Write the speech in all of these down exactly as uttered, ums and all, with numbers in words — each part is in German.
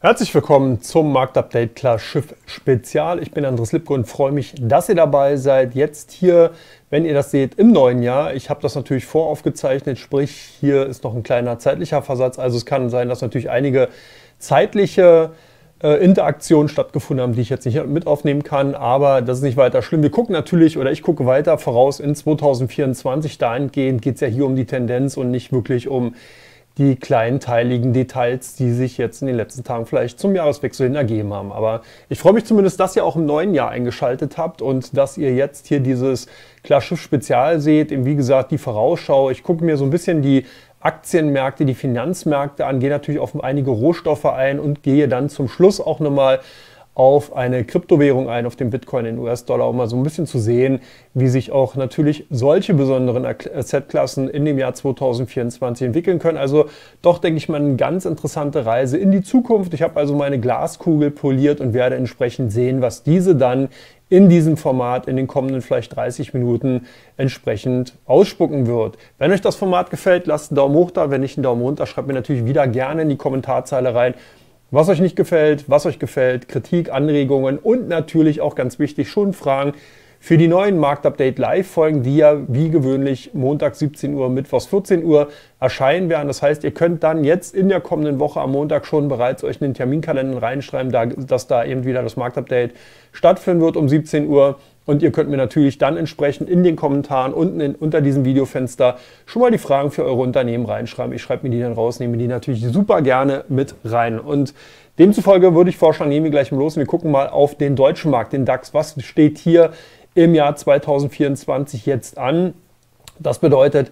Herzlich willkommen zum Marktupdate Klar Schiff Spezial. Ich bin Andres Lipke und freue mich, dass ihr dabei seid. Jetzt hier, wenn ihr das seht, im neuen Jahr. Ich habe das natürlich voraufgezeichnet, sprich hier ist noch ein kleiner zeitlicher Versatz. Also es kann sein, dass natürlich einige zeitliche äh, Interaktionen stattgefunden haben, die ich jetzt nicht mit aufnehmen kann. Aber das ist nicht weiter schlimm. Wir gucken natürlich, oder ich gucke weiter voraus in zweitausendvierundzwanzig. Dahingehend geht es ja hier um die Tendenz und nicht wirklich um die kleinteiligen Details, die sich jetzt in den letzten Tagen vielleicht zum Jahreswechsel hin ergeben haben. Aber ich freue mich zumindest, dass ihr auch im neuen Jahr eingeschaltet habt und dass ihr jetzt hier dieses Klar Schiff Spezial seht. Eben wie gesagt, die Vorausschau. Ich gucke mir so ein bisschen die Aktienmärkte, die Finanzmärkte an, gehe natürlich auf einige Rohstoffe ein und gehe dann zum Schluss auch nochmal auf eine Kryptowährung ein, auf den Bitcoin, den U S-Dollar, um mal so ein bisschen zu sehen, wie sich auch natürlich solche besonderen Assetklassen in dem Jahr zweitausendvierundzwanzig entwickeln können. Also doch, denke ich mal, eine ganz interessante Reise in die Zukunft. Ich habe also meine Glaskugel poliert und werde entsprechend sehen, was diese dann in diesem Format in den kommenden vielleicht dreißig Minuten entsprechend ausspucken wird. Wenn euch das Format gefällt, lasst einen Daumen hoch da. Wenn nicht, einen Daumen runter. Schreibt mir natürlich wieder gerne in die Kommentarzeile rein, was euch nicht gefällt, was euch gefällt, Kritik, Anregungen und natürlich auch ganz wichtig schon Fragen für die neuen Marktupdate Live-Folgen, die ja wie gewöhnlich Montag siebzehn Uhr, Mittwochs vierzehn Uhr erscheinen werden. Das heißt, ihr könnt dann jetzt in der kommenden Woche am Montag schon bereits euch in den Terminkalender reinschreiben, da, dass da eben wieder das Marktupdate stattfinden wird um siebzehn Uhr. Und ihr könnt mir natürlich dann entsprechend in den Kommentaren unten in, unter diesem Videofenster schon mal die Fragen für eure Unternehmen reinschreiben. Ich schreibe mir die dann raus, nehme die natürlich super gerne mit rein. Und demzufolge würde ich vorschlagen, nehmen wir gleich mal los und wir gucken mal auf den deutschen Markt, den DAX. Was steht hier im Jahr zweitausendvierundzwanzig jetzt an? Das bedeutet,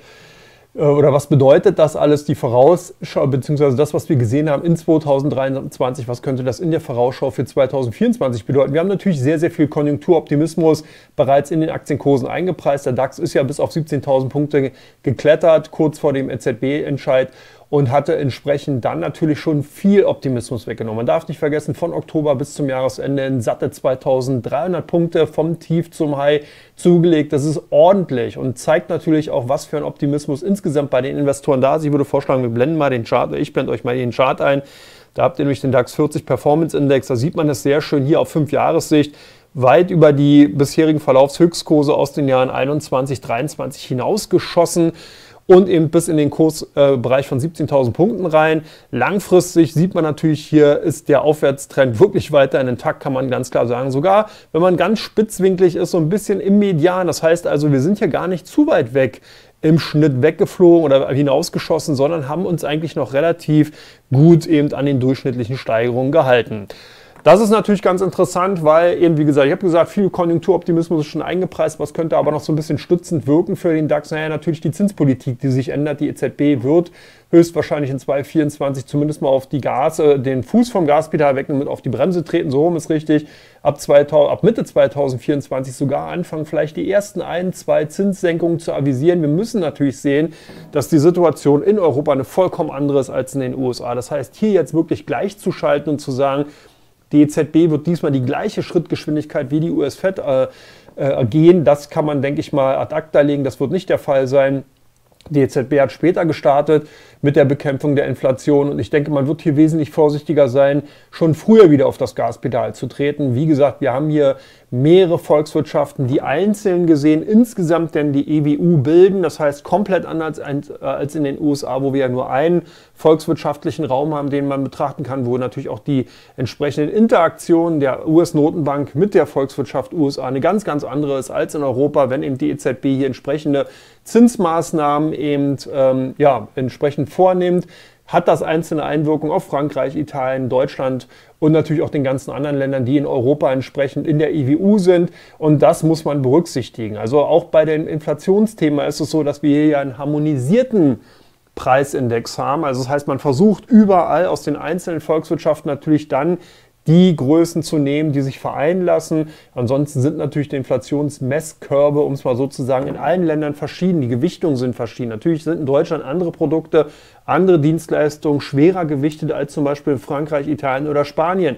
oder was bedeutet das alles, die Vorausschau, beziehungsweise das, was wir gesehen haben in zweitausenddreiundzwanzig, was könnte das in der Vorausschau für zweitausendvierundzwanzig bedeuten? Wir haben natürlich sehr, sehr viel Konjunkturoptimismus bereits in den Aktienkursen eingepreist. Der DAX ist ja bis auf siebzehntausend Punkte geklettert, kurz vor dem E Z B-Entscheid und hatte entsprechend dann natürlich schon viel Optimismus weggenommen. Man darf nicht vergessen, von Oktober bis zum Jahresende in satte zweitausenddreihundert Punkte vom Tief zum High zugelegt. Das ist ordentlich und zeigt natürlich auch, was für ein Optimismus insgesamt bei den Investoren da ist. Ich würde vorschlagen, wir blenden mal den Chart, ich blende euch mal den Chart ein. Da habt ihr nämlich den DAX vierzig Performance Index, da sieht man das sehr schön hier auf fünf Jahressicht, weit über die bisherigen Verlaufshöchstkurse aus den Jahren einundzwanzig, dreiundzwanzig hinausgeschossen. Und eben bis in den Kursbereich äh, von siebzehntausend Punkten rein. Langfristig sieht man natürlich, hier ist der Aufwärtstrend wirklich weiterhin intakt, kann man ganz klar sagen. Sogar wenn man ganz spitzwinklig ist, so ein bisschen im Median. Das heißt also, wir sind hier gar nicht zu weit weg im Schnitt weggeflogen oder hinausgeschossen, sondern haben uns eigentlich noch relativ gut eben an den durchschnittlichen Steigerungen gehalten. Das ist natürlich ganz interessant, weil eben, wie gesagt, ich habe gesagt, viel Konjunkturoptimismus ist schon eingepreist, was könnte aber noch so ein bisschen stützend wirken für den DAX? Naja, natürlich die Zinspolitik, die sich ändert. Die E Z B wird höchstwahrscheinlich in zweitausendvierundzwanzig zumindest mal auf die Gas, äh, den Fuß vom Gaspedal weg und mit auf die Bremse treten, so rum ist richtig. Ab, zweitausend, ab Mitte zweitausendvierundzwanzig sogar anfangen, vielleicht die ersten ein, zwei Zinssenkungen zu avisieren. Wir müssen natürlich sehen, dass die Situation in Europa eine vollkommen andere ist als in den U S A. Das heißt, hier jetzt wirklich gleichzuschalten und zu sagen, die E Z B wird diesmal die gleiche Schrittgeschwindigkeit wie die U S-Fed äh, äh, gehen. Das kann man, denke ich mal, ad acta legen. Das wird nicht der Fall sein. Die E Z B hat später gestartet mit der Bekämpfung der Inflation und ich denke, man wird hier wesentlich vorsichtiger sein, schon früher wieder auf das Gaspedal zu treten. Wie gesagt, wir haben hier mehrere Volkswirtschaften, die einzeln gesehen insgesamt denn die E W U bilden. Das heißt, komplett anders als in den U S A, wo wir ja nur einen volkswirtschaftlichen Raum haben, den man betrachten kann, wo natürlich auch die entsprechenden Interaktionen der U S-Notenbank mit der Volkswirtschaft U S A eine ganz, ganz andere ist als in Europa, wenn eben die E Z B hier entsprechende Zinsmaßnahmen eben ähm, ja, entsprechend vornimmt, hat das einzelne Einwirkungen auf Frankreich, Italien, Deutschland und natürlich auch den ganzen anderen Ländern, die in Europa entsprechend in der E W U sind. Und das muss man berücksichtigen. Also auch bei dem Inflationsthema ist es so, dass wir hier ja einen harmonisierten Preisindex haben. Also das heißt, man versucht überall aus den einzelnen Volkswirtschaften natürlich dann die Größen zu nehmen, die sich vereinen lassen. Ansonsten sind natürlich die Inflationsmesskörbe, um es mal so zu sagen, in allen Ländern verschieden. Die Gewichtungen sind verschieden. Natürlich sind in Deutschland andere Produkte, andere Dienstleistungen schwerer gewichtet als zum Beispiel in Frankreich, Italien oder Spanien.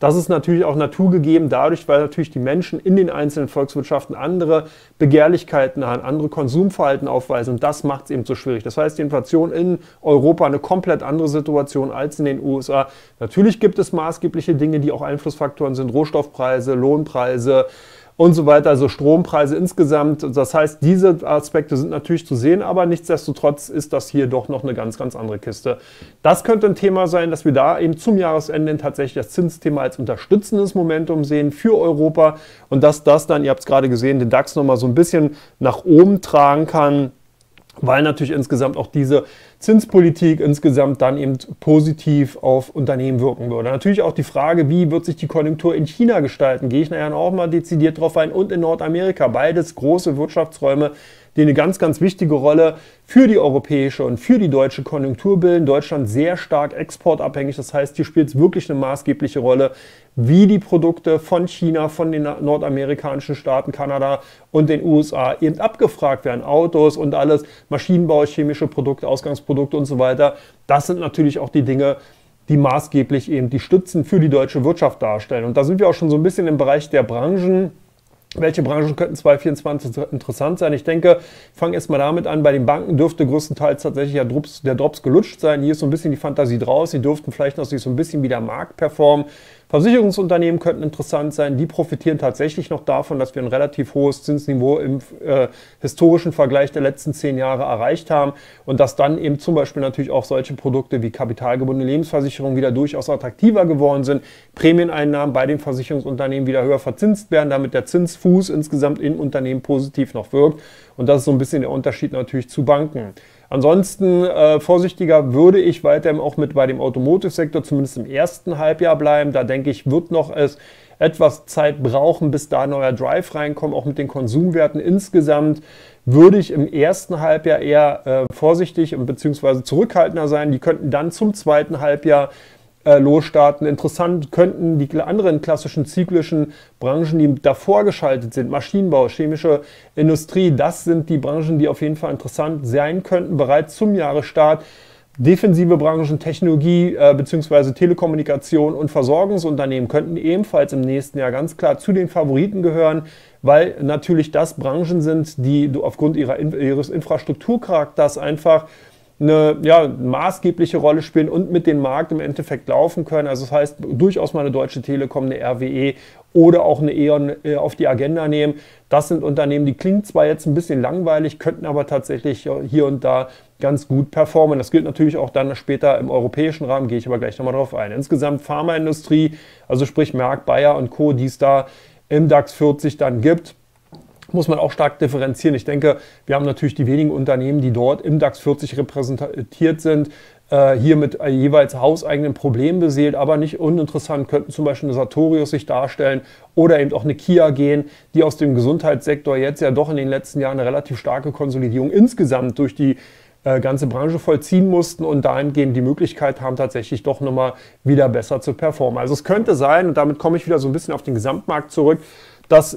Das ist natürlich auch naturgegeben dadurch, weil natürlich die Menschen in den einzelnen Volkswirtschaften andere Begehrlichkeiten haben, andere Konsumverhalten aufweisen und das macht es eben so schwierig. Das heißt, die Inflation in Europa eine komplett andere Situation als in den U S A. Natürlich gibt es maßgebliche Dinge, die auch Einflussfaktoren sind, Rohstoffpreise, Lohnpreise und so weiter, also Strompreise insgesamt. Das heißt, diese Aspekte sind natürlich zu sehen, aber nichtsdestotrotz ist das hier doch noch eine ganz, ganz andere Kiste. Das könnte ein Thema sein, dass wir da eben zum Jahresende tatsächlich das Zinsthema als unterstützendes Momentum sehen für Europa und dass das dann, ihr habt es gerade gesehen, den DAX nochmal so ein bisschen nach oben tragen kann, weil natürlich insgesamt auch diese Zinspolitik insgesamt dann eben positiv auf Unternehmen wirken würde. Natürlich auch die Frage, wie wird sich die Konjunktur in China gestalten, gehe ich nachher auch mal dezidiert drauf ein, und in Nordamerika, beides große Wirtschaftsräume, die eine ganz, ganz wichtige Rolle für die europäische und für die deutsche Konjunktur bilden. Deutschland sehr stark exportabhängig, das heißt, hier spielt es wirklich eine maßgebliche Rolle, wie die Produkte von China, von den nordamerikanischen Staaten, Kanada und den U S A eben abgefragt werden. Autos und alles, Maschinenbau, chemische Produkte, Ausgangsprodukte und so weiter. Das sind natürlich auch die Dinge, die maßgeblich eben die Stützen für die deutsche Wirtschaft darstellen. Und da sind wir auch schon so ein bisschen im Bereich der Branchen. Welche Branchen könnten zweitausendvierundzwanzig interessant sein? Ich denke, ich fange erstmal damit an, bei den Banken dürfte größtenteils tatsächlich der Drops, der Drops gelutscht sein. Hier ist so ein bisschen die Fantasie draus, sie dürften vielleicht noch sich so ein bisschen wie der Markt performen. Versicherungsunternehmen könnten interessant sein, die profitieren tatsächlich noch davon, dass wir ein relativ hohes Zinsniveau im äh, historischen Vergleich der letzten zehn Jahre erreicht haben und dass dann eben zum Beispiel natürlich auch solche Produkte wie kapitalgebundene Lebensversicherungen wieder durchaus attraktiver geworden sind, Prämieneinnahmen bei den Versicherungsunternehmen wieder höher verzinst werden, damit der Zinsfuß insgesamt in Unternehmen positiv noch wirkt und das ist so ein bisschen der Unterschied natürlich zu Banken. Ansonsten äh, vorsichtiger würde ich weiterhin auch mit bei dem Automotive-Sektor zumindest im ersten Halbjahr bleiben. Da denke ich, wird noch es etwas Zeit brauchen, bis da ein neuer Drive reinkommt, auch mit den Konsumwerten. Insgesamt würde ich im ersten Halbjahr eher äh, vorsichtig und beziehungsweise zurückhaltender sein. Die könnten dann zum zweiten Halbjahr äh, losstarten. Interessant könnten die anderen klassischen zyklischen Branchen, die davor geschaltet sind, Maschinenbau, chemische Industrie, das sind die Branchen, die auf jeden Fall interessant sein könnten, bereits zum Jahresstart. Defensive Branchen, Technologie äh, bzw. Telekommunikation und Versorgungsunternehmen könnten ebenfalls im nächsten Jahr ganz klar zu den Favoriten gehören, weil natürlich das Branchen sind, die aufgrund ihrer, ihres Infrastrukturcharakters einfach eine ja, maßgebliche Rolle spielen und mit dem Markt im Endeffekt laufen können. Also das heißt, durchaus mal eine Deutsche Telekom, eine R W E oder auch eine E.ON äh, auf die Agenda nehmen. Das sind Unternehmen, die klingen zwar jetzt ein bisschen langweilig, könnten aber tatsächlich hier und da ganz gut performen. Das gilt natürlich auch dann später im europäischen Rahmen, gehe ich aber gleich nochmal drauf ein. Insgesamt Pharmaindustrie, also sprich Merck, Bayer und Co., die es da im DAX vierzig dann gibt, muss man auch stark differenzieren. Ich denke, wir haben natürlich die wenigen Unternehmen, die dort im DAX vierzig repräsentiert sind, äh, hier mit äh, jeweils hauseigenen Problemen beseelt, aber nicht uninteressant könnten zum Beispiel eine Sartorius sich darstellen oder eben auch eine Kia gehen, die aus dem Gesundheitssektor jetzt ja doch in den letzten Jahren eine relativ starke Konsolidierung insgesamt durch die äh, ganze Branche vollziehen mussten und dahingehend die Möglichkeit haben, tatsächlich doch nochmal wieder besser zu performen. Also es könnte sein, und damit komme ich wieder so ein bisschen auf den Gesamtmarkt zurück, dass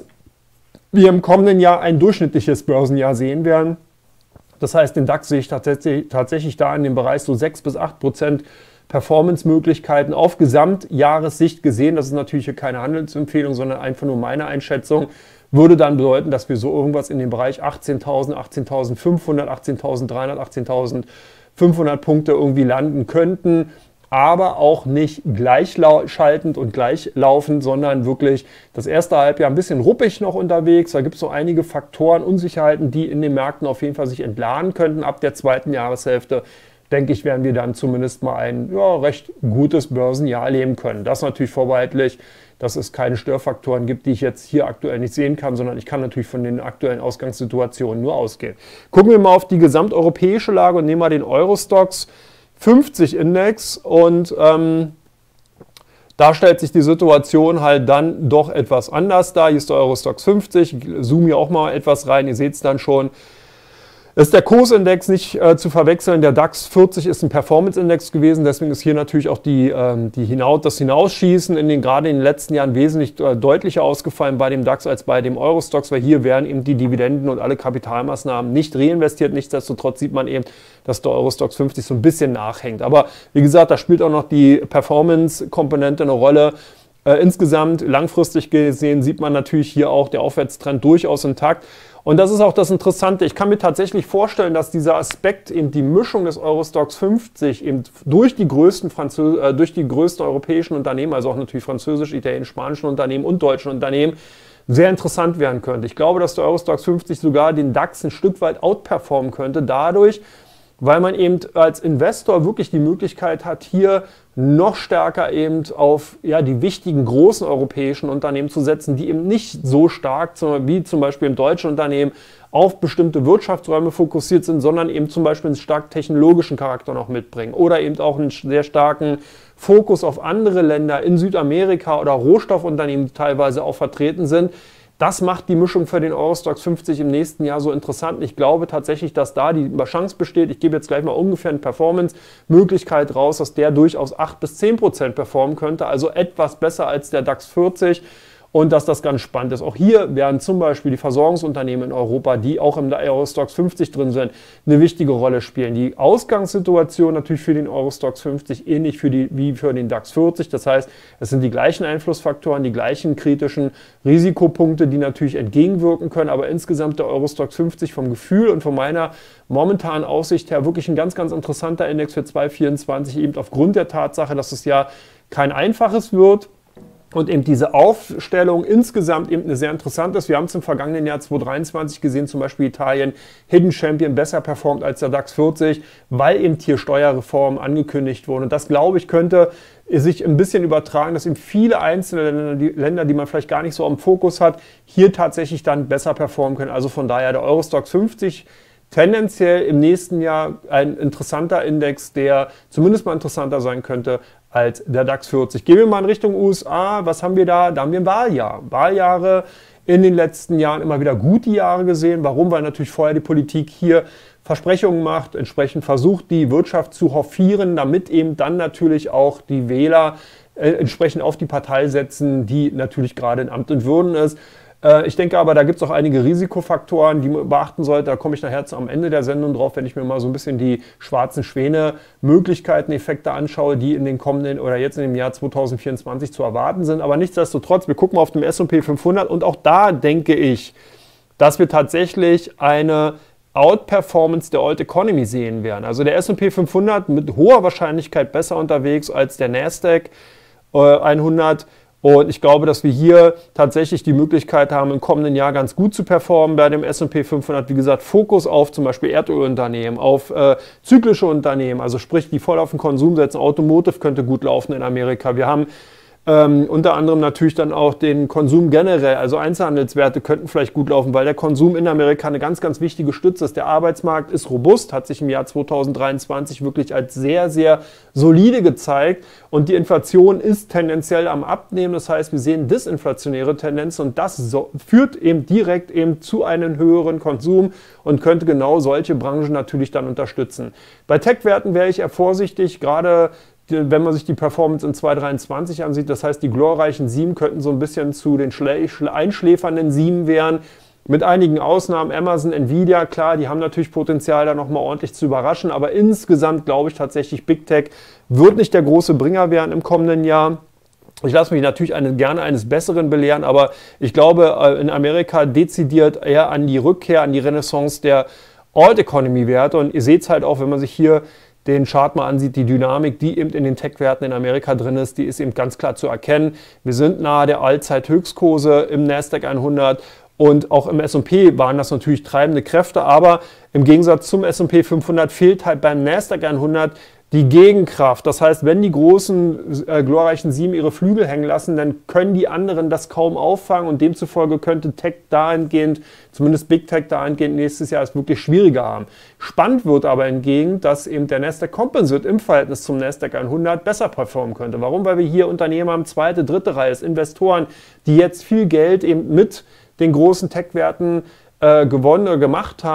wir im kommenden Jahr ein durchschnittliches Börsenjahr sehen werden. Das heißt, den DAX sehe ich tatsächlich, tatsächlich da in dem Bereich so sechs bis acht Prozent Performance-Möglichkeiten auf Gesamtjahressicht gesehen. Das ist natürlich hier keine Handelsempfehlung, sondern einfach nur meine Einschätzung. Würde dann bedeuten, dass wir so irgendwas in dem Bereich achtzehntausend, achtzehntausendfünfhundert, achtzehntausenddreihundert, achtzehntausendfünfhundert Punkte irgendwie landen könnten. Aber auch nicht gleichschaltend und gleichlaufend, sondern wirklich das erste Halbjahr ein bisschen ruppig noch unterwegs. Da gibt es so einige Faktoren, Unsicherheiten, die in den Märkten auf jeden Fall sich entladen könnten. Ab der zweiten Jahreshälfte, denke ich, werden wir dann zumindest mal ein ja, recht gutes Börsenjahr erleben können. Das natürlich vorbehaltlich, dass es keine Störfaktoren gibt, die ich jetzt hier aktuell nicht sehen kann, sondern ich kann natürlich von den aktuellen Ausgangssituationen nur ausgehen. Gucken wir mal auf die gesamteuropäische Lage und nehmen mal den Euro-Stoxx fünfzig Index und ähm, da stellt sich die Situation halt dann doch etwas anders dar. Hier ist der Euro-Stoxx fünfzig, ich zoome hier auch mal etwas rein, ihr seht es dann schon. Ist der Kursindex nicht äh, zu verwechseln, der DAX vierzig ist ein Performance-Index gewesen, deswegen ist hier natürlich auch die, ähm, die Hinaus, das Hinausschießen in den, gerade in den letzten Jahren wesentlich äh, deutlicher ausgefallen bei dem DAX als bei dem Euro-Stoxx, weil hier werden eben die Dividenden und alle Kapitalmaßnahmen nicht reinvestiert. Nichtsdestotrotz sieht man eben, dass der Euro-Stoxx fünfzig so ein bisschen nachhängt. Aber wie gesagt, da spielt auch noch die Performance-Komponente eine Rolle. Äh, insgesamt, langfristig gesehen, sieht man natürlich hier auch der Aufwärtstrend durchaus intakt. Und das ist auch das Interessante. Ich kann mir tatsächlich vorstellen, dass dieser Aspekt, eben die Mischung des Eurostoxx fünfzig eben durch die größten, Französ äh, durch die größten europäischen Unternehmen, also auch natürlich französisch, italienisch, spanischen Unternehmen und deutschen Unternehmen, sehr interessant werden könnte. Ich glaube, dass der Eurostoxx fünfzig sogar den DAX ein Stück weit outperformen könnte, dadurch, weil man eben als Investor wirklich die Möglichkeit hat, hier noch stärker eben auf ja, die wichtigen großen europäischen Unternehmen zu setzen, die eben nicht so stark wie zum Beispiel im deutschen Unternehmen auf bestimmte Wirtschaftsräume fokussiert sind, sondern eben zum Beispiel einen stark technologischen Charakter noch mitbringen oder eben auch einen sehr starken Fokus auf andere Länder in Südamerika oder Rohstoffunternehmen, die teilweise auch vertreten sind. Das macht die Mischung für den Eurostoxx fünfzig im nächsten Jahr so interessant. Ich glaube tatsächlich, dass da die Chance besteht. Ich gebe jetzt gleich mal ungefähr eine Performance-Möglichkeit raus, dass der durchaus acht bis zehn Prozent performen könnte, also etwas besser als der DAX vierzig. Und dass das ganz spannend ist. Auch hier werden zum Beispiel die Versorgungsunternehmen in Europa, die auch im Eurostoxx fünfzig drin sind, eine wichtige Rolle spielen. Die Ausgangssituation natürlich für den Eurostoxx fünfzig ähnlich für die, wie für den DAX vierzig. Das heißt, es sind die gleichen Einflussfaktoren, die gleichen kritischen Risikopunkte, die natürlich entgegenwirken können. Aber insgesamt der Eurostoxx fünfzig vom Gefühl und von meiner momentanen Aussicht her wirklich ein ganz, ganz interessanter Index für zweitausendvierundzwanzig, eben aufgrund der Tatsache, dass es ja kein einfaches wird. Und eben diese Aufstellung insgesamt eben eine sehr interessante ist. Wir haben es im vergangenen Jahr zweitausenddreiundzwanzig gesehen, zum Beispiel Italien, Hidden Champion besser performt als der DAX vierzig, weil eben hier Steuerreformen angekündigt wurden. Und das, glaube ich, könnte sich ein bisschen übertragen, dass eben viele einzelne Länder die, Länder, die man vielleicht gar nicht so im Fokus hat, hier tatsächlich dann besser performen können. Also von daher der Eurostoxx fünfzig tendenziell im nächsten Jahr ein interessanter Index, der zumindest mal interessanter sein könnte als der DAX vierzig. Gehen wir mal in Richtung U S A. Was haben wir da? Da haben wir ein Wahljahr. Wahljahre in den letzten Jahren immer wieder gute Jahre gesehen. Warum? Weil natürlich vorher die Politik hier Versprechungen macht, entsprechend versucht, die Wirtschaft zu hofieren, damit eben dann natürlich auch die Wähler äh, entsprechend auf die Partei setzen, die natürlich gerade in Amt und Würden ist. Ich denke aber, da gibt es auch einige Risikofaktoren, die man beachten sollte. Da komme ich nachher am Ende der Sendung drauf, wenn ich mir mal so ein bisschen die schwarzen Schwäne Möglichkeiten, Effekte anschaue, die in den kommenden oder jetzt in dem Jahr zweitausendvierundzwanzig zu erwarten sind. Aber nichtsdestotrotz, wir gucken mal auf den S und P fünfhundert und auch da denke ich, dass wir tatsächlich eine Outperformance der Old Economy sehen werden. Also der S und P fünfhundert mit hoher Wahrscheinlichkeit besser unterwegs als der Nasdaq hundert. Und ich glaube, dass wir hier tatsächlich die Möglichkeit haben, im kommenden Jahr ganz gut zu performen bei dem S und P fünfhundert. Wie gesagt, Fokus auf zum Beispiel Erdölunternehmen, auf äh, zyklische Unternehmen, also sprich, die voll auf den Konsum setzen. Automotive könnte gut laufen in Amerika. Wir haben ähm, unter anderem natürlich dann auch den Konsum generell, also Einzelhandelswerte könnten vielleicht gut laufen, weil der Konsum in Amerika eine ganz, ganz wichtige Stütze ist. Der Arbeitsmarkt ist robust, hat sich im Jahr zweitausenddreiundzwanzig wirklich als sehr, sehr solide gezeigt und die Inflation ist tendenziell am Abnehmen. Das heißt, wir sehen disinflationäre Tendenzen und das so, führt eben direkt eben zu einem höheren Konsum und könnte genau solche Branchen natürlich dann unterstützen. Bei Tech-Werten wäre ich eher vorsichtig, gerade wenn man sich die Performance in zweitausenddreiundzwanzig ansieht. Das heißt, die glorreichen sieben könnten so ein bisschen zu den einschläfernden sieben werden. Mit einigen Ausnahmen, Amazon, Nvidia, klar, die haben natürlich Potenzial, da nochmal ordentlich zu überraschen. Aber insgesamt glaube ich tatsächlich, Big Tech wird nicht der große Bringer werden im kommenden Jahr. Ich lasse mich natürlich eine, gerne eines Besseren belehren, aber ich glaube in Amerika dezidiert eher an die Rückkehr, an die Renaissance der Old Economy Werte. Und ihr seht es halt auch, wenn man sich hier den Chart mal ansieht, die Dynamik, die eben in den Tech-Werten in Amerika drin ist, die ist eben ganz klar zu erkennen. Wir sind nahe der Allzeit-Höchstkurse im Nasdaq hundert und auch im S und P waren das natürlich treibende Kräfte, aber im Gegensatz zum S und P fünfhundert fehlt halt beim Nasdaq hundert die Gegenkraft. Das heißt, wenn die großen äh, glorreichen sieben ihre Flügel hängen lassen, dann können die anderen das kaum auffangen und demzufolge könnte Tech dahingehend, zumindest Big Tech dahingehend nächstes Jahr es wirklich schwieriger haben. Spannend wird aber hingegen, dass eben der Nasdaq Composite im Verhältnis zum Nasdaq hundert besser performen könnte. Warum? Weil wir hier Unternehmen haben, zweite, dritte Reihe, Investoren, die jetzt viel Geld eben mit den großen Tech-Werten äh, gewonnen oder gemacht haben,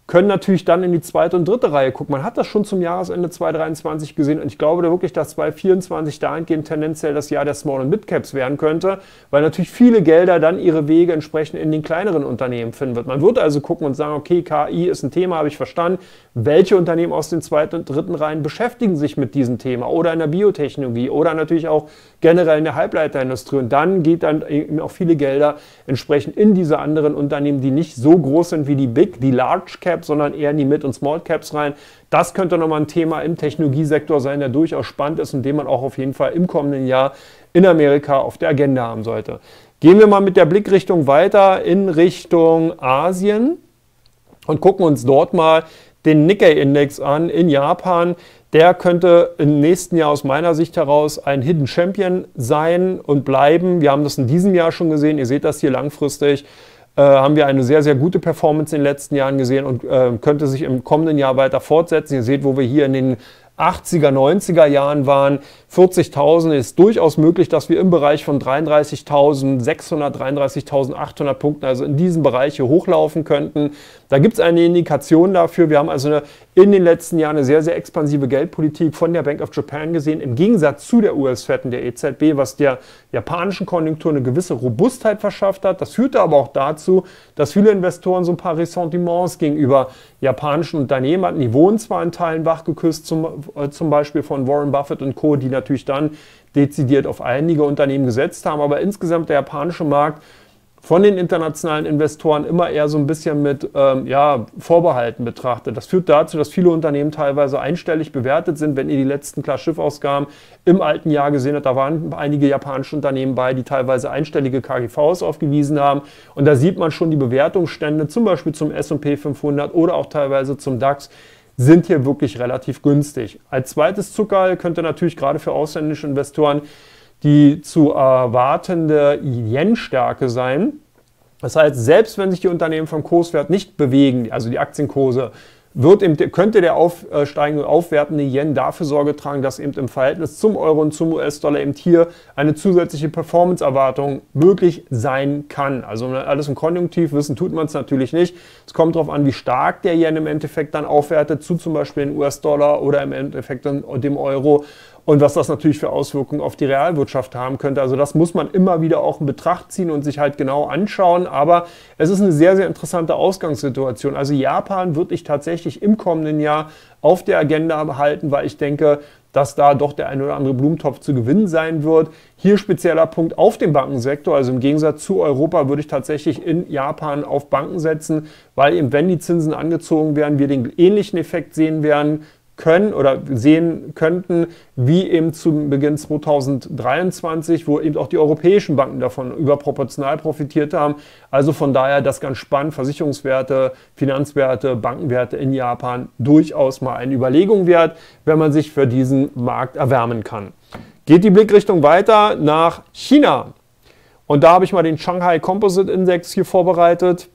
können natürlich dann in die zweite und dritte Reihe gucken. Man hat das schon zum Jahresende zweitausenddreiundzwanzig gesehen und ich glaube da wirklich, dass zweitausendvierundzwanzig dahingehend tendenziell das Jahr der Small- und Mid-Caps werden könnte, weil natürlich viele Gelder dann ihre Wege entsprechend in den kleineren Unternehmen finden wird. Man wird also gucken und sagen, okay, K I ist ein Thema, habe ich verstanden. Welche Unternehmen aus den zweiten und dritten Reihen beschäftigen sich mit diesem Thema oder in der Biotechnologie oder natürlich auch generell in der Halbleiterindustrie? Und dann geht dann eben auch viele Gelder entsprechend in diese anderen Unternehmen, die nicht so groß sind wie die Big, die Large Cap, sondern eher in die Mid- und Small Caps rein. Das könnte nochmal ein Thema im Technologiesektor sein, der durchaus spannend ist und den man auch auf jeden Fall im kommenden Jahr in Amerika auf der Agenda haben sollte. Gehen wir mal mit der Blickrichtung weiter in Richtung Asien und gucken uns dort mal den Nikkei-Index an in Japan. Der könnte im nächsten Jahr aus meiner Sicht heraus ein Hidden Champion sein und bleiben. Wir haben das in diesem Jahr schon gesehen. Ihr seht das hier langfristig. Äh, haben wir eine sehr, sehr gute Performance in den letzten Jahren gesehen und äh, könnte sich im kommenden Jahr weiter fortsetzen. Ihr seht, wo wir hier in den achtziger, neunziger Jahren waren. vierzigtausend ist durchaus möglich, dass wir im Bereich von dreiunddreißigtausendsechshundert, dreiunddreißigtausendachthundert Punkten, also in diesen Bereich hier hochlaufen könnten. Da gibt es eine Indikation dafür. Wir haben also eine, in den letzten Jahren eine sehr, sehr expansive Geldpolitik von der Bank of Japan gesehen, im Gegensatz zu der U S-Fed und der E Z B, was der japanischen Konjunktur eine gewisse Robustheit verschafft hat. Das führte aber auch dazu, dass viele Investoren so ein paar Ressentiments gegenüber japanischen Unternehmen hatten. Die wurden zwar in Teilen wachgeküsst, zum, äh, zum Beispiel von Warren Buffett und Co., die natürlich dann dezidiert auf einige Unternehmen gesetzt haben, aber insgesamt der japanische Markt von den internationalen Investoren immer eher so ein bisschen mit ähm, ja, Vorbehalten betrachtet. Das führt dazu, dass viele Unternehmen teilweise einstellig bewertet sind. Wenn ihr die letzten Klar-Schiff-Ausgaben im alten Jahr gesehen habt, da waren einige japanische Unternehmen bei, die teilweise einstellige K G Vs aufgewiesen haben. Und da sieht man schon die Bewertungsstände, zum Beispiel zum S und P fünfhundert oder auch teilweise zum DAX, sind hier wirklich relativ günstig. Als zweites Zuckerl könnte natürlich gerade für ausländische Investoren die zu erwartende Yen-Stärke sein. Das heißt, selbst wenn sich die Unternehmen vom Kurswert nicht bewegen, also die Aktienkurse, wird eben, könnte der aufsteigende, aufwertende Yen dafür Sorge tragen, dass eben im Verhältnis zum Euro und zum U S-Dollar eben hier eine zusätzliche Performance-Erwartung möglich sein kann. Also alles im Konjunktiv, wissen tut man es natürlich nicht. Es kommt darauf an, wie stark der Yen im Endeffekt dann aufwertet, zu zum Beispiel den U S-Dollar oder im Endeffekt dem Euro. Und was das natürlich für Auswirkungen auf die Realwirtschaft haben könnte. Also das muss man immer wieder auch in Betracht ziehen und sich halt genau anschauen. Aber es ist eine sehr, sehr interessante Ausgangssituation. Also Japan würde ich tatsächlich im kommenden Jahr auf der Agenda behalten, weil ich denke, dass da doch der ein oder andere Blumentopf zu gewinnen sein wird. Hier spezieller Punkt auf dem Bankensektor. Also im Gegensatz zu Europa würde ich tatsächlich in Japan auf Banken setzen, weil eben, wenn die Zinsen angezogen werden, wir den ähnlichen Effekt sehen werden, können oder sehen könnten, wie eben zu Beginn zweitausenddreiundzwanzig, wo eben auch die europäischen Banken davon überproportional profitiert haben. Also von daher das ganz spannend, Versicherungswerte, Finanzwerte, Bankenwerte in Japan durchaus mal eine Überlegung wert, wenn man sich für diesen Markt erwärmen kann. Geht die Blickrichtung weiter nach China. Und da habe ich mal den Shanghai Composite Index hier vorbereitet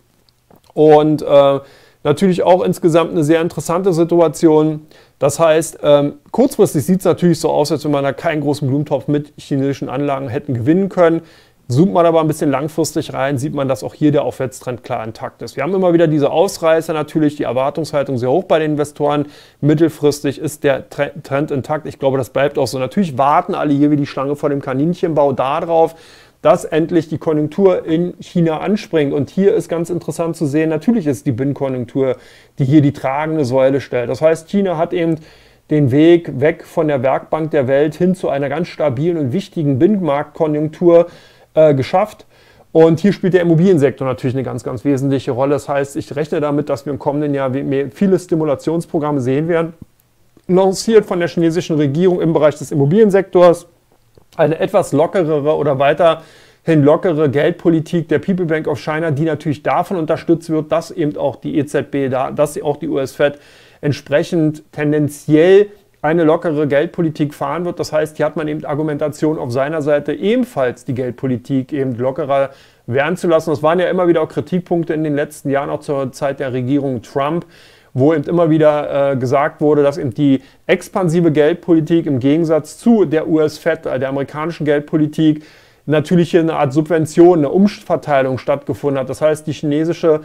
und äh, natürlich auch insgesamt eine sehr interessante Situation. Das heißt, ähm, kurzfristig sieht es natürlich so aus, als wenn man da keinen großen Blumentopf mit chinesischen Anlagen hätten gewinnen können. Zoomt man aber ein bisschen langfristig rein, sieht man, dass auch hier der Aufwärtstrend klar intakt ist. Wir haben immer wieder diese Ausreißer natürlich, die Erwartungshaltung sehr hoch bei den Investoren. Mittelfristig ist der Trend intakt. Ich glaube, das bleibt auch so. Natürlich warten alle hier wie die Schlange vor dem Kaninchenbau darauf, dass endlich die Konjunktur in China anspringt. Und hier ist ganz interessant zu sehen, natürlich ist die Binnenkonjunktur, die hier die tragende Säule stellt. Das heißt, China hat eben den Weg weg von der Werkbank der Welt hin zu einer ganz stabilen und wichtigen Binnenmarktkonjunktur äh, geschafft. Und hier spielt der Immobiliensektor natürlich eine ganz, ganz wesentliche Rolle. Das heißt, ich rechne damit, dass wir im kommenden Jahr viele Stimulationsprogramme sehen werden, lanciert von der chinesischen Regierung im Bereich des Immobiliensektors. Eine etwas lockerere oder weiterhin lockere Geldpolitik der People Bank of China, die natürlich davon unterstützt wird, dass eben auch die E Z B, dass auch die U S-Fed entsprechend tendenziell eine lockere Geldpolitik fahren wird. Das heißt, hier hat man eben Argumentation auf seiner Seite, ebenfalls die Geldpolitik eben lockerer werden zu lassen. Das waren ja immer wieder auch Kritikpunkte in den letzten Jahren, auch zur Zeit der Regierung Trump, wo eben immer wieder äh, gesagt wurde, dass eben die expansive Geldpolitik im Gegensatz zu der U S-Fed, der amerikanischen Geldpolitik, natürlich hier eine Art Subvention, eine Umverteilung stattgefunden hat. Das heißt, die chinesische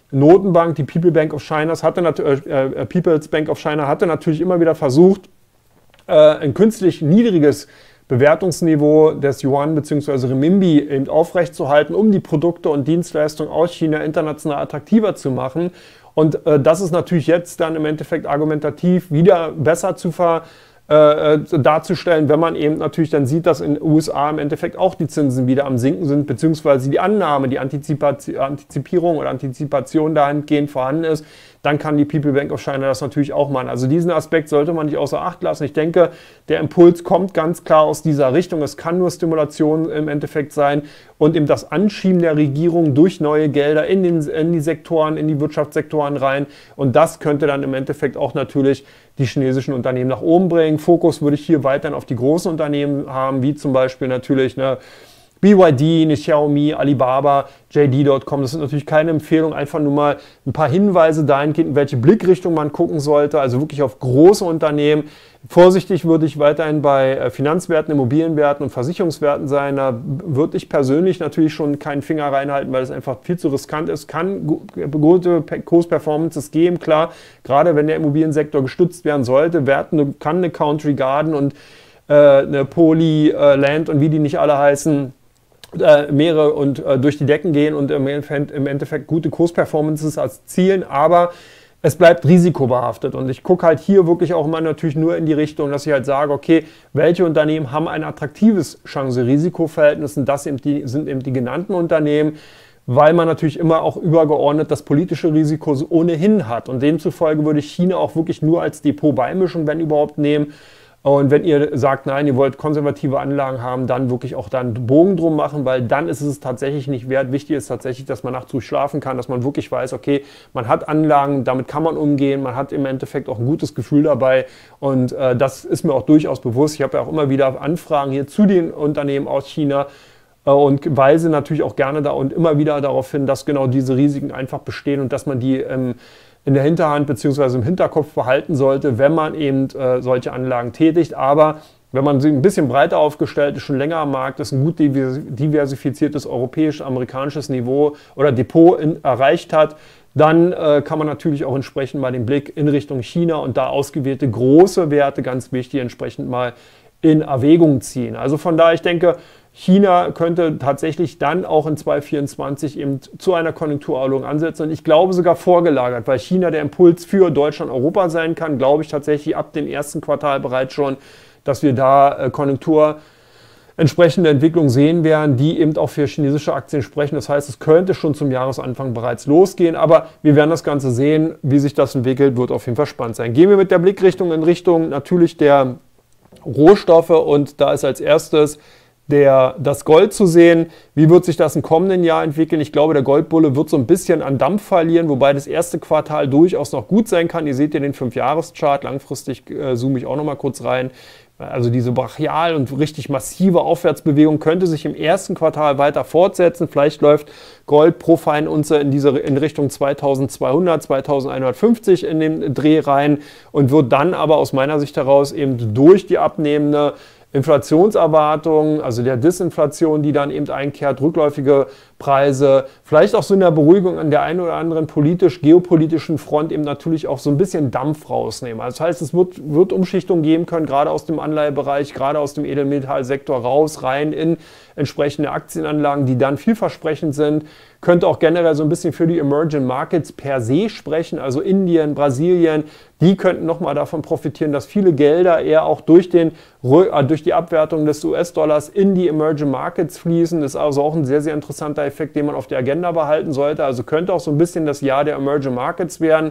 Notenbank, die People Bank of China, hatte äh, People's Bank of China hatte natürlich immer wieder versucht, äh, ein künstlich niedriges Bewertungsniveau des Yuan bzw. Renminbi eben aufrechtzuerhalten, um die Produkte und Dienstleistungen aus China international attraktiver zu machen. Und äh, das ist natürlich jetzt dann im Endeffekt argumentativ wieder besser zu ver Äh, darzustellen, wenn man eben natürlich dann sieht, dass in den U S A im Endeffekt auch die Zinsen wieder am Sinken sind, beziehungsweise die Annahme, die Antizipation, Antizipierung oder Antizipation dahingehend vorhanden ist, dann kann die People Bank of China das natürlich auch machen. Also diesen Aspekt sollte man nicht außer Acht lassen. Ich denke, der Impuls kommt ganz klar aus dieser Richtung. Es kann nur Stimulation im Endeffekt sein und eben das Anschieben der Regierung durch neue Gelder in, den, in die Sektoren, in die Wirtschaftssektoren rein. Und das könnte dann im Endeffekt auch natürlich die chinesischen Unternehmen nach oben bringen. Fokus würde ich hier weiterhin auf die großen Unternehmen haben, wie zum Beispiel natürlich eine B Y D, eine Xiaomi, Alibaba, J D Punkt com. Das sind natürlich keine Empfehlungen, einfach nur mal ein paar Hinweise dahingehend, in welche Blickrichtung man gucken sollte, also wirklich auf große Unternehmen. Vorsichtig würde ich weiterhin bei Finanzwerten, Immobilienwerten und Versicherungswerten sein. Da würde ich persönlich natürlich schon keinen Finger reinhalten, weil es einfach viel zu riskant ist. Kann gute Kursperformances geben, klar, gerade wenn der Immobiliensektor gestützt werden sollte. Werten kann eine Country Garden und äh, eine Poly äh, Land und wie die nicht alle heißen, Äh, Meere und äh, durch die Decken gehen und im Endeffekt, im Endeffekt gute Kursperformances als Zielen, aber es bleibt risikobehaftet und ich gucke halt hier wirklich auch immer natürlich nur in die Richtung, dass ich halt sage, okay, welche Unternehmen haben ein attraktives Chance-Risiko-Verhältnis und das sind, die, sind eben die genannten Unternehmen, weil man natürlich immer auch übergeordnet das politische Risiko so ohnehin hat und demzufolge würde ich China auch wirklich nur als Depot-Beimischung, wenn überhaupt, nehmen. Und wenn ihr sagt, nein, ihr wollt konservative Anlagen haben, dann wirklich auch dann einen Bogen drum machen, weil dann ist es tatsächlich nicht wert. Wichtig ist tatsächlich, dass man nachts ruhig schlafen kann, dass man wirklich weiß, okay, man hat Anlagen, damit kann man umgehen, man hat im Endeffekt auch ein gutes Gefühl dabei und äh, das ist mir auch durchaus bewusst. Ich habe ja auch immer wieder Anfragen hier zu den Unternehmen aus China äh, und weise natürlich auch gerne da und immer wieder darauf hin, dass genau diese Risiken einfach bestehen und dass man die ähm, in der Hinterhand bzw. im Hinterkopf behalten sollte, wenn man eben äh, solche Anlagen tätigt. Aber wenn man sie ein bisschen breiter aufgestellt ist, schon länger am Markt ist, ein gut diversifiziertes europäisch-amerikanisches Niveau oder Depot in, erreicht hat, dann äh, kann man natürlich auch entsprechend mal den Blick in Richtung China und da ausgewählte große Werte, ganz wichtig, entsprechend mal in Erwägung ziehen. Also von daher, ich denke, China könnte tatsächlich dann auch in zweitausendvierundzwanzig eben zu einer Konjunkturerholung ansetzen und ich glaube sogar vorgelagert, weil China der Impuls für Deutschland, Europa sein kann, glaube ich tatsächlich ab dem ersten Quartal bereits schon, dass wir da äh, Konjunktur entsprechende Entwicklungen sehen werden, die eben auch für chinesische Aktien sprechen. Das heißt, es könnte schon zum Jahresanfang bereits losgehen, aber wir werden das Ganze sehen, wie sich das entwickelt, wird auf jeden Fall spannend sein. Gehen wir mit der Blickrichtung in Richtung natürlich der Rohstoffe und da ist als erstes Der, das Gold zu sehen. Wie wird sich das im kommenden Jahr entwickeln? Ich glaube, der Goldbulle wird so ein bisschen an Dampf verlieren, wobei das erste Quartal durchaus noch gut sein kann. Ihr seht ja den fünf Jahres Chart, langfristig äh, zoome ich auch noch mal kurz rein. Also diese brachial und richtig massive Aufwärtsbewegung könnte sich im ersten Quartal weiter fortsetzen. Vielleicht läuft Gold pro Feinunze in diese in Richtung zweitausendzweihundert, zweitausendeinhundertfünfzig in den Dreh rein und wird dann aber aus meiner Sicht heraus eben durch die abnehmende Inflationserwartungen, also der Disinflation, die dann eben einkehrt, rückläufige Preise, vielleicht auch so in der Beruhigung an der einen oder anderen politisch-geopolitischen Front eben natürlich auch so ein bisschen Dampf rausnehmen. Also das heißt, es wird, wird Umschichtungen geben können, gerade aus dem Anleihebereich, gerade aus dem Edelmetallsektor raus, rein in entsprechende Aktienanlagen, die dann vielversprechend sind. Könnte auch generell so ein bisschen für die Emerging Markets per se sprechen, also Indien, Brasilien, die könnten nochmal davon profitieren, dass viele Gelder eher auch durch, den, durch die Abwertung des U S-Dollars in die Emerging Markets fließen. Das ist also auch ein sehr, sehr interessanter Effekt, den man auf der Agenda behalten sollte. Also könnte auch so ein bisschen das Jahr der Emerging Markets werden.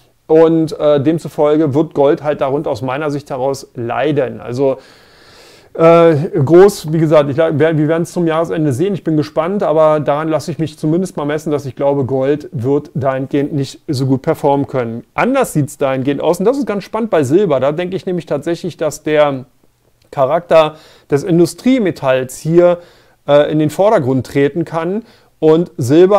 Und äh, demzufolge wird Gold halt darunter aus meiner Sicht heraus leiden. Also Äh, groß, wie gesagt, ich, wir werden es zum Jahresende sehen, ich bin gespannt, aber daran lasse ich mich zumindest mal messen, dass ich glaube, Gold wird dahingehend nicht so gut performen können. Anders sieht es dahingehend aus und das ist ganz spannend bei Silber. Da denke ich nämlich tatsächlich, dass der Charakter des Industriemetalls hier äh, in den Vordergrund treten kann und Silber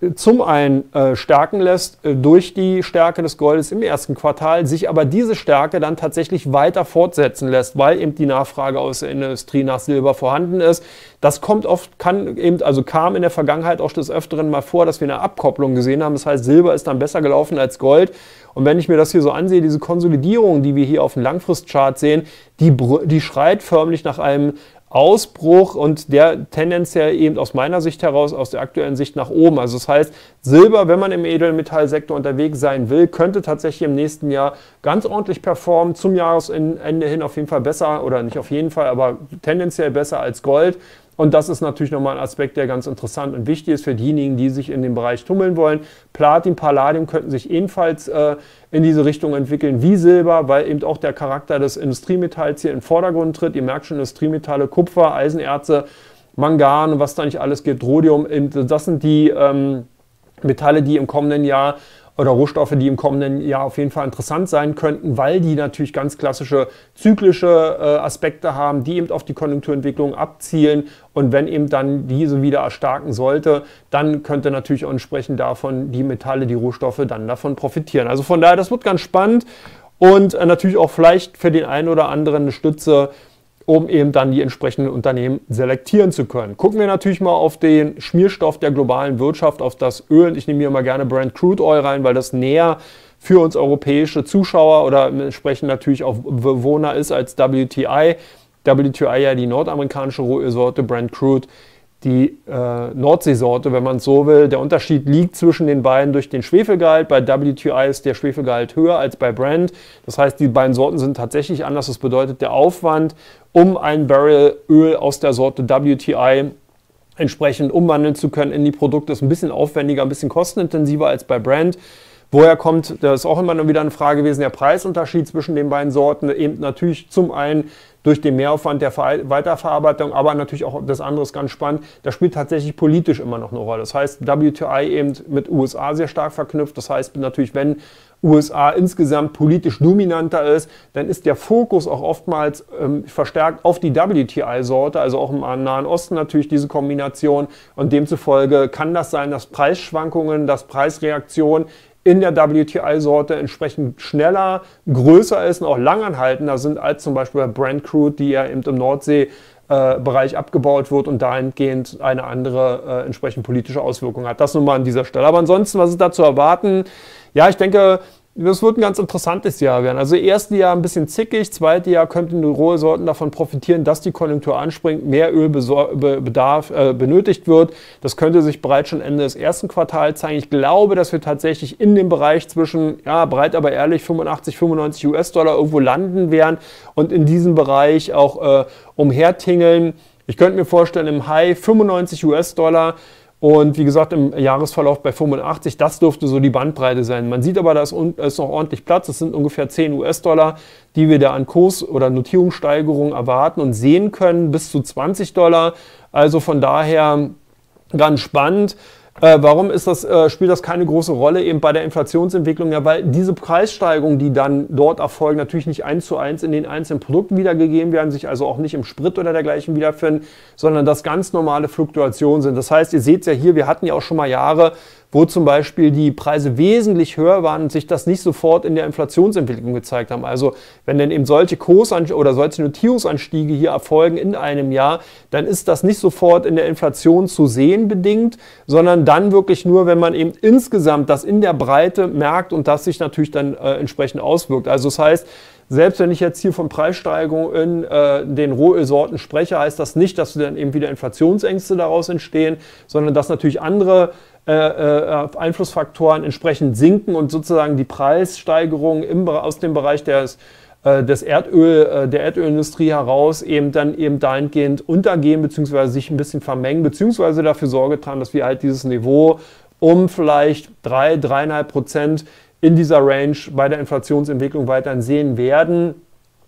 zum einen äh, stärken lässt äh, durch die Stärke des Goldes im ersten Quartal, sich aber diese Stärke dann tatsächlich weiter fortsetzen lässt, weil eben die Nachfrage aus der Industrie nach Silber vorhanden ist. Das kommt oft, kann eben, also kam in der Vergangenheit auch des Öfteren mal vor, dass wir eine Abkopplung gesehen haben. Das heißt, Silber ist dann besser gelaufen als Gold. Und wenn ich mir das hier so ansehe, diese Konsolidierung, die wir hier auf dem Langfristchart sehen, die, die schreit förmlich nach einem Ausbruch und der tendenziell eben aus meiner Sicht heraus, aus der aktuellen Sicht nach oben. Also das heißt, Silber, wenn man im Edelmetallsektor unterwegs sein will, könnte tatsächlich im nächsten Jahr ganz ordentlich performen, zum Jahresende hin auf jeden Fall besser, oder nicht auf jeden Fall, aber tendenziell besser als Gold. Und das ist natürlich nochmal ein Aspekt, der ganz interessant und wichtig ist für diejenigen, die sich in dem Bereich tummeln wollen. Platin, Palladium könnten sich ebenfalls äh, in diese Richtung entwickeln wie Silber, weil eben auch der Charakter des Industriemetalls hier in den Vordergrund tritt. Ihr merkt schon, Industriemetalle, Kupfer, Eisenerze, Mangan und was da nicht alles gibt, Rhodium, das sind die ähm, Metalle, die im kommenden Jahr oder Rohstoffe, die im kommenden Jahr auf jeden Fall interessant sein könnten, weil die natürlich ganz klassische zyklische äh, Aspekte haben, die eben auf die Konjunkturentwicklung abzielen. Und wenn eben dann diese wieder erstarken sollte, dann könnte natürlich auch entsprechend davon die Metalle, die Rohstoffe dann davon profitieren. Also von daher, das wird ganz spannend und äh, natürlich auch vielleicht für den einen oder anderen eine Stütze, um eben dann die entsprechenden Unternehmen selektieren zu können. Gucken wir natürlich mal auf den Schmierstoff der globalen Wirtschaft, auf das Öl. Ich nehme hier mal gerne Brent Crude Oil rein, weil das näher für uns europäische Zuschauer oder entsprechend natürlich auch Bewohner ist als W T I. W T I ja die nordamerikanische Rohölsorte, Brent Crude die äh, Nordseesorte, wenn man es so will. Der Unterschied liegt zwischen den beiden durch den Schwefelgehalt. Bei W T I ist der Schwefelgehalt höher als bei Brent. Das heißt, die beiden Sorten sind tatsächlich anders. Das bedeutet, der Aufwand, um ein Barrel Öl aus der Sorte W T I entsprechend umwandeln zu können in die Produkte, ist ein bisschen aufwendiger, ein bisschen kostenintensiver als bei Brent. Woher kommt, das ist auch immer wieder eine Frage gewesen, der Preisunterschied zwischen den beiden Sorten, eben natürlich zum einen durch den Mehraufwand der Weiterverarbeitung, aber natürlich auch das andere ist ganz spannend, das spielt tatsächlich politisch immer noch eine Rolle. Das heißt, W T I eben mit U S A sehr stark verknüpft, das heißt natürlich, wenn U S A insgesamt politisch dominanter ist, dann ist der Fokus auch oftmals ähm, verstärkt auf die W T I-Sorte, also auch im Nahen Osten natürlich diese Kombination, und demzufolge kann das sein, dass Preisschwankungen, dass Preisreaktionen in der W T I-Sorte entsprechend schneller, größer ist und auch langanhaltender sind als zum Beispiel bei Brent Crude, die ja eben im Nordsee-Bereich äh, abgebaut wird und dahingehend eine andere äh, entsprechend politische Auswirkung hat. Das nun mal an dieser Stelle. Aber ansonsten, was ist da zu erwarten? Ja, ich denke, das wird ein ganz interessantes Jahr werden. Also erste Jahr ein bisschen zickig, zweite Jahr könnten die Rohölsorten davon profitieren, dass die Konjunktur anspringt, mehr Ölbedarf äh, benötigt wird. Das könnte sich bereits schon Ende des ersten Quartals zeigen. Ich glaube, dass wir tatsächlich in dem Bereich zwischen, ja, breit aber ehrlich, fünfundachtzig, fünfundneunzig US-Dollar irgendwo landen werden und in diesem Bereich auch äh, umhertingeln. Ich könnte mir vorstellen, im High fünfundneunzig US-Dollar. Und wie gesagt, im Jahresverlauf bei fünfundachtzig, das dürfte so die Bandbreite sein. Man sieht aber, da ist noch ordentlich Platz. Es sind ungefähr zehn US-Dollar, die wir da an Kurs- oder Notierungssteigerungen erwarten und sehen können, bis zu zwanzig Dollar. Also von daher ganz spannend. Äh, warum ist das, äh, spielt das keine große Rolle eben bei der Inflationsentwicklung? Ja, weil diese Preissteigerungen, die dann dort erfolgen, natürlich nicht eins zu eins in den einzelnen Produkten wiedergegeben werden, sich also auch nicht im Sprit oder dergleichen wiederfinden, sondern das ganz normale Fluktuationen sind. Das heißt, ihr seht es ja hier, wir hatten ja auch schon mal Jahre, wo zum Beispiel die Preise wesentlich höher waren und sich das nicht sofort in der Inflationsentwicklung gezeigt haben. Also wenn denn eben solche Kursan- oder solche Notierungsanstiege hier erfolgen in einem Jahr, dann ist das nicht sofort in der Inflation zu sehen bedingt, sondern dann wirklich nur, wenn man eben insgesamt das in der Breite merkt und das sich natürlich dann äh, entsprechend auswirkt. Also das heißt, selbst wenn ich jetzt hier von Preissteigerungen in äh, den Rohölsorten spreche, heißt das nicht, dass dann eben wieder Inflationsängste daraus entstehen, sondern dass natürlich andere Äh, äh, Einflussfaktoren entsprechend sinken und sozusagen die Preissteigerung im, aus dem Bereich des, äh, des Erdöl, äh, der Erdölindustrie heraus eben dann eben dahingehend untergehen bzw. sich ein bisschen vermengen bzw. dafür Sorge tragen, dass wir halt dieses Niveau um vielleicht drei, dreieinhalb Prozent in dieser Range bei der Inflationsentwicklung weiterhin sehen werden.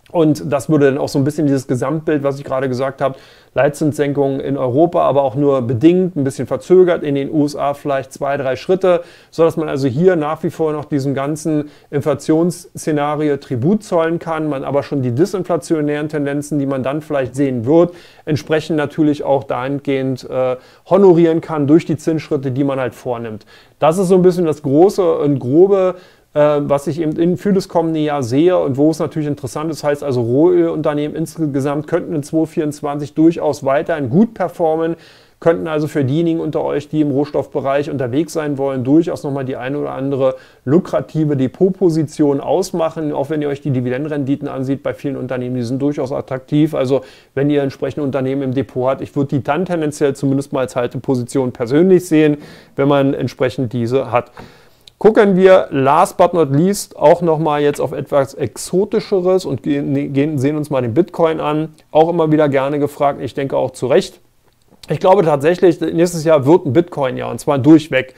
Und das würde dann auch so ein bisschen dieses Gesamtbild, was ich gerade gesagt habe, Leitzinssenkungen in Europa, aber auch nur bedingt, ein bisschen verzögert, in den U S A vielleicht zwei, drei Schritte, sodass man also hier nach wie vor noch diesem ganzen Inflationsszenario Tribut zollen kann, man aber schon die disinflationären Tendenzen, die man dann vielleicht sehen wird, entsprechend natürlich auch dahingehend äh, honorieren kann durch die Zinsschritte, die man halt vornimmt. Das ist so ein bisschen das Große und Grobe, was ich eben in, für das kommende Jahr sehe und wo es natürlich interessant ist, heißt also Rohölunternehmen insgesamt könnten in zweitausendvierundzwanzig durchaus weiterhin gut performen, könnten also für diejenigen unter euch, die im Rohstoffbereich unterwegs sein wollen, durchaus nochmal die eine oder andere lukrative Depotposition ausmachen, auch wenn ihr euch die Dividendenrenditen ansieht bei vielen Unternehmen, die sind durchaus attraktiv, also wenn ihr entsprechende Unternehmen im Depot habt, ich würde die dann tendenziell zumindest mal als Halteposition persönlich sehen, wenn man entsprechend diese hat. Gucken wir last but not least auch nochmal jetzt auf etwas Exotischeres und gehen, sehen uns mal den Bitcoin an. Auch immer wieder gerne gefragt, ich denke auch zu Recht. Ich glaube tatsächlich, nächstes Jahr wird ein Bitcoin-Jahr und zwar durchweg.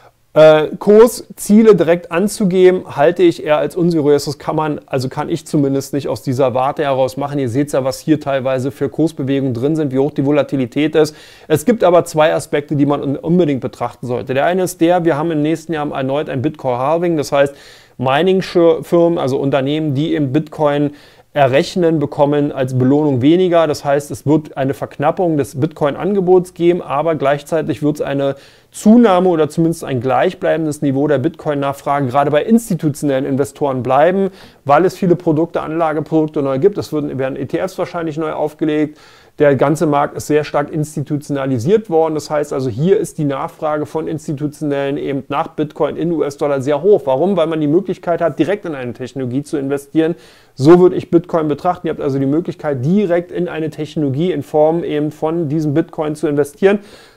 Äh, Kursziele direkt anzugeben, halte ich eher als unseriös. Das kann man, also kann ich zumindest nicht aus dieser Warte heraus machen. Ihr seht ja, was hier teilweise für Kursbewegungen drin sind, wie hoch die Volatilität ist. Es gibt aber zwei Aspekte, die man unbedingt betrachten sollte. Der eine ist der, wir haben im nächsten Jahr erneut ein Bitcoin-Halving, das heißt Mining-Firmen, also Unternehmen, die im Bitcoin errechnen, bekommen als Belohnung weniger. Das heißt, es wird eine Verknappung des Bitcoin-Angebots geben, aber gleichzeitig wird es eine Zunahme oder zumindest ein gleichbleibendes Niveau der Bitcoin-Nachfrage gerade bei institutionellen Investoren bleiben, weil es viele Produkte, Anlageprodukte neu gibt. Es werden, werden E T Fs wahrscheinlich neu aufgelegt. Der ganze Markt ist sehr stark institutionalisiert worden. Das heißt also, hier ist die Nachfrage von Institutionellen eben nach Bitcoin in U S-Dollar sehr hoch. Warum? Weil man die Möglichkeit hat, direkt in eine Technologie zu investieren. So würde ich Bitcoin betrachten. Ihr habt also die Möglichkeit, direkt in eine Technologie in Form eben von diesem Bitcoin zu investieren.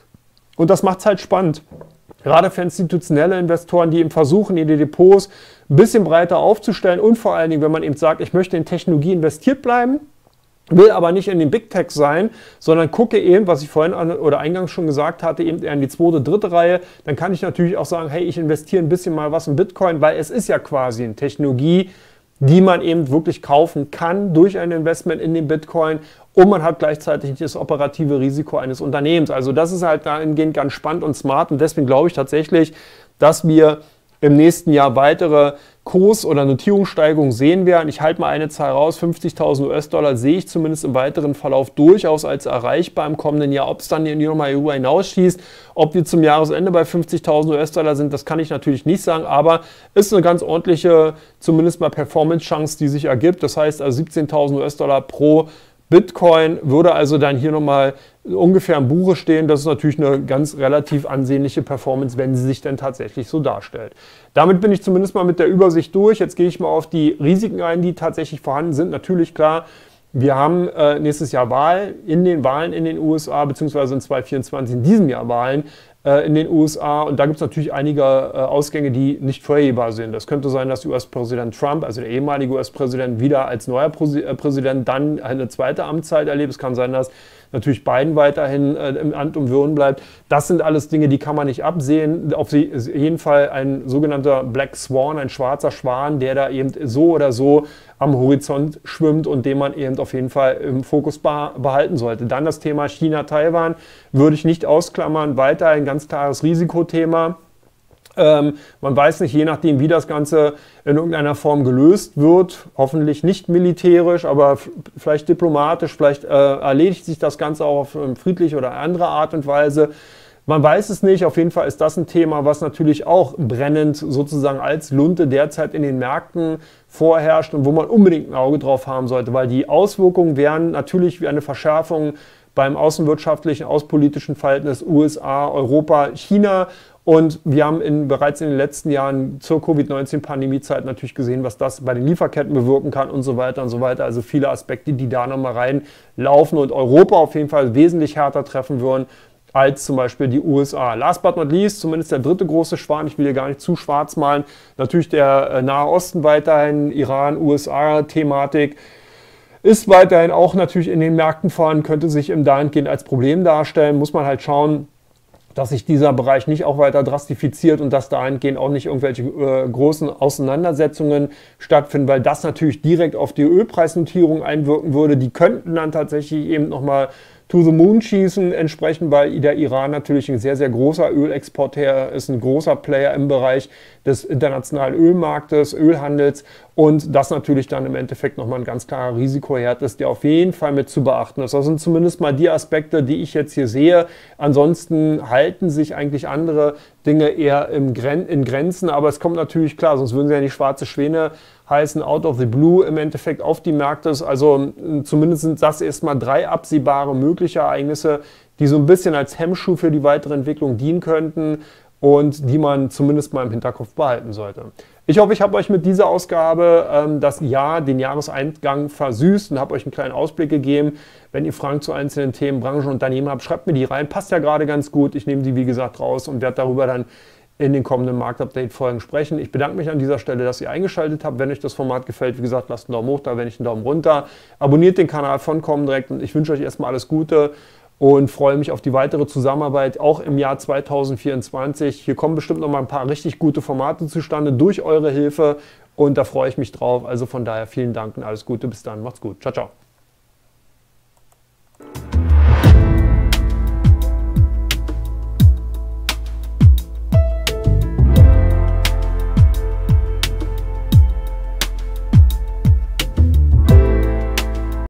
Und das macht es halt spannend. Gerade für institutionelle Investoren, die eben versuchen, ihre Depots ein bisschen breiter aufzustellen und vor allen Dingen, wenn man eben sagt, ich möchte in Technologie investiert bleiben, will aber nicht in den Big Tech sein, sondern gucke eben, was ich vorhin oder eingangs schon gesagt hatte, eben eher in die zweite, dritte Reihe, dann kann ich natürlich auch sagen, hey, ich investiere ein bisschen mal was in Bitcoin, weil es ist ja quasi eine Technologie, die man eben wirklich kaufen kann durch ein Investment in den Bitcoin und man hat gleichzeitig nicht das operative Risiko eines Unternehmens. Also das ist halt dahingehend ganz spannend und smart und deswegen glaube ich tatsächlich, dass wir im nächsten Jahr weitere Kurs- oder Notierungssteigerungen sehen werden. Ich halte mal eine Zahl raus, fünfzigtausend U S-Dollar sehe ich zumindest im weiteren Verlauf durchaus als erreichbar im kommenden Jahr. Ob es dann hier nochmal darüber hinausschießt, ob wir zum Jahresende bei fünfzigtausend U S-Dollar sind, das kann ich natürlich nicht sagen, aber ist eine ganz ordentliche, zumindest mal Performance-Chance, die sich ergibt. Das heißt also siebzehntausend U S-Dollar pro Bitcoin würde also dann hier nochmal ungefähr im Buche stehen. Das ist natürlich eine ganz relativ ansehnliche Performance, wenn sie sich denn tatsächlich so darstellt. Damit bin ich zumindest mal mit der Übersicht durch. Jetzt gehe ich mal auf die Risiken ein, die tatsächlich vorhanden sind. Natürlich klar, wir haben äh, nächstes Jahr Wahl in den Wahlen in den U S A, beziehungsweise in zweitausendvierundzwanzig in diesem Jahr Wahlen äh, in den U S A. Und da gibt es natürlich einige äh, Ausgänge, die nicht vorhersehbar sind. Das könnte sein, dass U S-Präsident Trump, also der ehemalige U S-Präsident, wieder als neuer Präs äh, Präsident dann eine zweite Amtszeit erlebt. Es kann sein, dass natürlich Biden weiterhin äh, im Amt und Würden bleibt. Das sind alles Dinge, die kann man nicht absehen. Auf jeden Fall ein sogenannter Black Swan, ein schwarzer Schwan, der da eben so oder so am Horizont schwimmt und den man eben auf jeden Fall im Fokus behalten sollte. Dann das Thema China-Taiwan würde ich nicht ausklammern. Weiter ein ganz klares Risikothema. Ähm, man weiß nicht, je nachdem, wie das Ganze in irgendeiner Form gelöst wird, hoffentlich nicht militärisch, aber vielleicht diplomatisch, vielleicht äh, erledigt sich das Ganze auch auf ähm, friedliche oder andere Art und Weise. Man weiß es nicht, auf jeden Fall ist das ein Thema, was natürlich auch brennend sozusagen als Lunte derzeit in den Märkten vorherrscht und wo man unbedingt ein Auge drauf haben sollte, weil die Auswirkungen wären natürlich wie eine Verschärfung beim außenwirtschaftlichen, außenpolitischen Verhältnis U S A, Europa, China. Und wir haben in, bereits in den letzten Jahren zur Covid neunzehn Pandemiezeit natürlich gesehen, was das bei den Lieferketten bewirken kann und so weiter und so weiter. Also viele Aspekte, die da nochmal reinlaufen und Europa auf jeden Fall wesentlich härter treffen würden als zum Beispiel die U S A. Last but not least, zumindest der dritte große Schwan, ich will hier gar nicht zu schwarz malen, natürlich der äh, Nahe Osten weiterhin, Iran, U S A-Thematik. Ist weiterhin auch natürlich in den Märkten vorhanden, könnte sich im dahingehend als Problem darstellen, muss man halt schauen, dass sich dieser Bereich nicht auch weiter drastifiziert und dass dahingehend auch nicht irgendwelche äh, großen Auseinandersetzungen stattfinden, weil das natürlich direkt auf die Ölpreisnotierung einwirken würde. Die könnten dann tatsächlich eben nochmal to the moon schießen, entsprechend, weil der Iran natürlich ein sehr, sehr großer Ölexporteur ist, ein großer Player im Bereich des internationalen Ölmarktes, Ölhandels und das natürlich dann im Endeffekt nochmal ein ganz klarer Risikoherd ist, der auf jeden Fall mit zu beachten ist. Das sind zumindest mal die Aspekte, die ich jetzt hier sehe. Ansonsten halten sich eigentlich andere Dinge eher im Gren in Grenzen, aber es kommt natürlich klar, sonst würden sie ja nicht schwarze Schwäne heißen, out of the blue im Endeffekt auf die Märkte. Also zumindest sind das erstmal drei absehbare mögliche Ereignisse, die so ein bisschen als Hemmschuh für die weitere Entwicklung dienen könnten und die man zumindest mal im Hinterkopf behalten sollte. Ich hoffe, ich habe euch mit dieser Ausgabe ähm, das Jahr, den Jahreseingang versüßt und habe euch einen kleinen Ausblick gegeben. Wenn ihr Fragen zu einzelnen Themen, Branchen, Unternehmen habt, schreibt mir die rein. Passt ja gerade ganz gut. Ich nehme die, wie gesagt, raus und werde darüber dann in den kommenden Marktupdate-Folgen sprechen. Ich bedanke mich an dieser Stelle, dass ihr eingeschaltet habt. Wenn euch das Format gefällt, wie gesagt, lasst einen Daumen hoch da, wenn nicht einen Daumen runter. Abonniert den Kanal von Comdirect und ich wünsche euch erstmal alles Gute und freue mich auf die weitere Zusammenarbeit, auch im Jahr zweitausendvierundzwanzig. Hier kommen bestimmt noch mal ein paar richtig gute Formate zustande durch eure Hilfe und da freue ich mich drauf. Also von daher vielen Dank und alles Gute. Bis dann. Macht's gut. Ciao, ciao.